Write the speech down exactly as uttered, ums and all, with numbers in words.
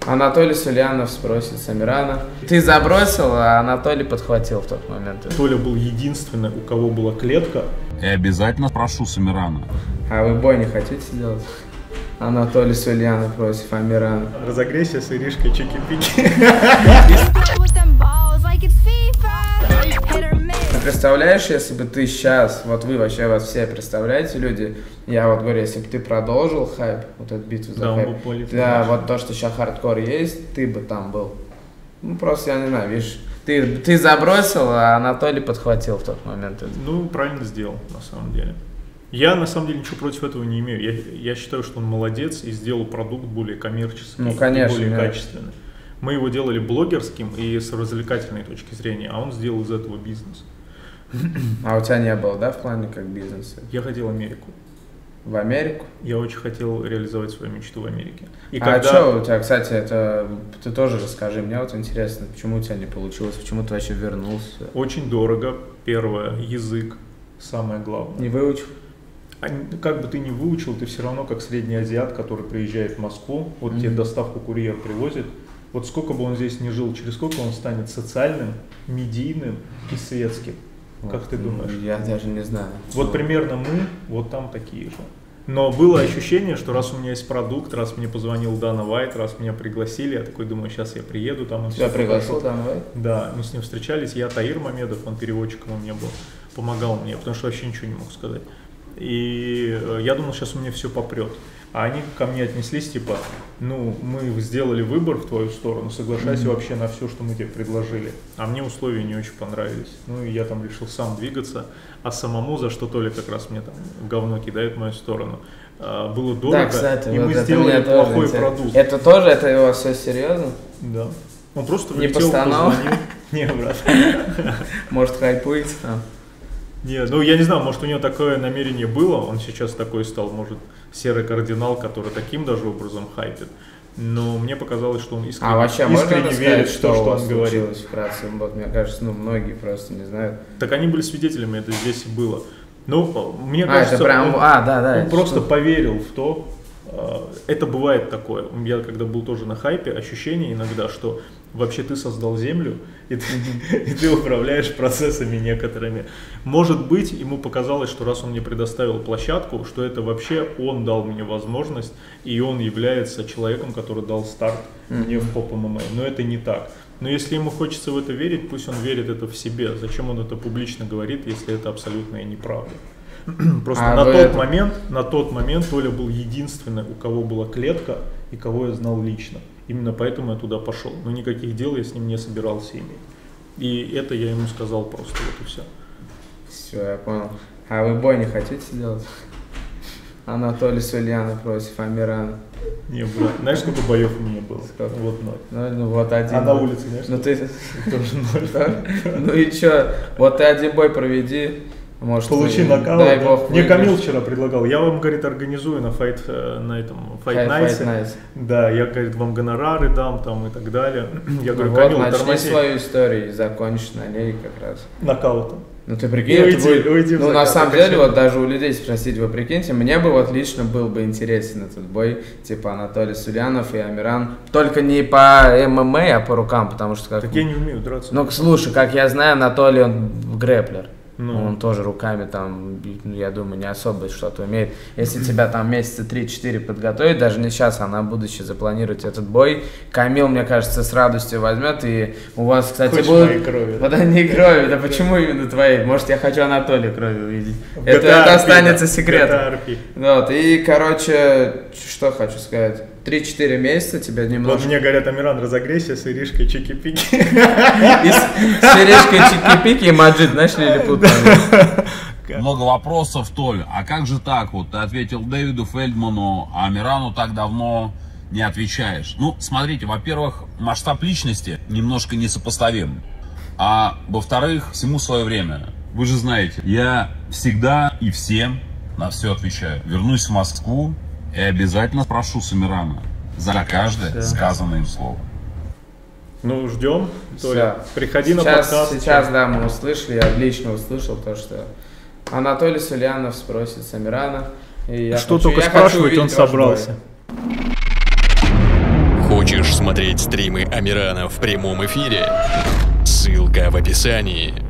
Анатолий Сульянов спросит Самирана. Ты забросил, а Анатолий подхватил в тот момент. Толя был единственный, у кого была клетка. Я обязательно спрошу Самирана. А вы бой не хотите сделать? Анатолий Сульянов против Амирана. Разогрейся с Иришкой чики-пики. Представляешь, если бы ты сейчас, вот вы вообще вас все представляете, люди, я вот говорю, если бы ты продолжил хайп, вот эту битву за да, хайп, да, вот то, что сейчас хардкор есть, ты бы там был. Ну, просто, я не знаю, видишь, ты, ты забросил, а Анатолий подхватил в тот момент. Ну, правильно сделал, на самом деле. Я, на самом деле, ничего против этого не имею. Я, я считаю, что он молодец и сделал продукт более коммерческий, ну, конечно, и более да. качественный. Мы его делали блогерским и с развлекательной точки зрения, а он сделал из этого бизнес. А у тебя не было, да, в плане как бизнеса? Я хотел в Америку. В Америку? Я очень хотел реализовать свою мечту в Америке. И а когда... что у тебя, кстати, это ты тоже расскажи, мне вот интересно, почему у тебя не получилось, почему ты вообще вернулся? Очень дорого, первое, язык, самое главное. Не выучил? Как бы ты ни выучил, ты все равно как средний азиат, который приезжает в Москву, вот mm-hmm. тебе доставку курьер привозит, вот сколько бы он здесь ни жил, через сколько он станет социальным, медийным и светским. Вот. Как ты думаешь? Я даже не знаю. Вот примерно мы, вот там такие же. Но было ощущение, что раз у меня есть продукт, раз мне позвонил Дана Вайт, раз меня пригласили, я такой думаю, сейчас я приеду, там он тебя пригласил Дана Вайт? Да, мы с ним встречались, я Таир Мамедов, он переводчиком у меня был, помогал мне, потому что вообще ничего не мог сказать. И я думал, сейчас у меня все попрет. А они ко мне отнеслись, типа, ну, мы сделали выбор в твою сторону, соглашайся mm-hmm. вообще на все, что мы тебе предложили. А мне условия не очень понравились. Ну, и я там решил сам двигаться, а самому, за что Толя как раз мне там говно кидает в мою сторону, было дорого, да, кстати, и вот мы сделали плохой продукт. Это тоже, это у вас все серьезно? Да. Он просто не постанов? Не, брат. Может, хайпуете там? Нет, ну я не знаю, может у него такое намерение было, он сейчас такой стал, может, серый кардинал, который таким даже образом хайпит. Но мне показалось, что он искренне, а вообще искренне можно верит сказать, в то, что, что он говорит. Вкратце, вот, мне кажется, ну многие просто не знают. Так они были свидетелями, это здесь и было. Ну, мне а, кажется, это прям... он, а, да, да, он просто что? поверил в то, это бывает такое. Я когда был тоже на хайпе, ощущение иногда, что вообще ты создал землю, и ты, и ты управляешь процессами некоторыми. Может быть, ему показалось, что раз он мне предоставил площадку, что это вообще он дал мне возможность, и он является человеком, который дал старт мне в поп эм эм а. Но это не так. Но если ему хочется в это верить, пусть он верит это в себе. Зачем он это публично говорит, если это абсолютная неправда? Просто а на тот это... момент, на тот момент Толя был единственный, у кого была клетка и кого я знал лично. Именно поэтому я туда пошел. Но никаких дел я с ним не собирался иметь. И это я ему сказал просто, вот и все. Все, я понял. А вы бой не хотите сделать? Анатолий Сульянов против Амирана. Не, брат, знаешь, сколько боев у меня было? Сколько? Вот ноль. Ну, ну вот один. А на улице, знаешь? Ну ты тоже ноль. Ну и что? Вот ты один бой проведи. Может, получи вы, нокаут. дай да? бог, мне выиграешь. Камил вчера предлагал. Я вам, говорит, организую на файт, на этом Fight Night. Да, я, говорит, вам гонорары дам там и так далее. Я говорю, ну Камил, вот, начни тормози. свою историю и закончишь на ней как раз. Нокаутом. Ну ты прикинь, это уйти, будет, уйти ну на самом деле, вот даже у людей спросить, вы прикиньте, мне бы вот лично был бы интересен этот бой, типа Анатолий Сульянов и Амиран, только не по эм эм а, а по рукам, потому что как... Так я не умею драться. Ну слушай, как я знаю, Анатолий, он грэплер. Ну. Он тоже руками там, я думаю, не особо что-то умеет. Если тебя там месяца три-четыре подготовить, даже не сейчас, а на будущее запланировать этот бой, Камил, мне кажется, с радостью возьмет. И у вас, кстати, хочешь будут... моей крови? Да не крови, да почему именно твоей? Может, я хочу Анатолия крови увидеть. Это, это, это останется секретом. Вот, и, короче, что хочу сказать. три-четыре месяца тебя немножко... Вот мне говорят, Амиран, разогрейся с Иришкой чики-пики. С Иришкой чики-пики и Маджид, знаешь, лилипут. Много вопросов, Толь. А как же так? Вот ты ответил Дэвиду Фельдману, а Амирану так давно не отвечаешь. Ну, смотрите, во-первых, масштаб личности немножко несопоставим. А во-вторых, всему свое время. Вы же знаете, я всегда и всем на все отвечаю. Вернусь в Москву и обязательно спрошу Самирана за каждое да. сказанное им слово. Ну, ждем. Толя, приходи сейчас, на подкаст. Сейчас, да, мы услышали, я отлично услышал то, что Анатолий Сульянов спросит Самирана. И я что хочу, только я спрашивать, он собрался. Хочешь Хочешь смотреть стримы Амирана в прямом эфире? Ссылка в описании.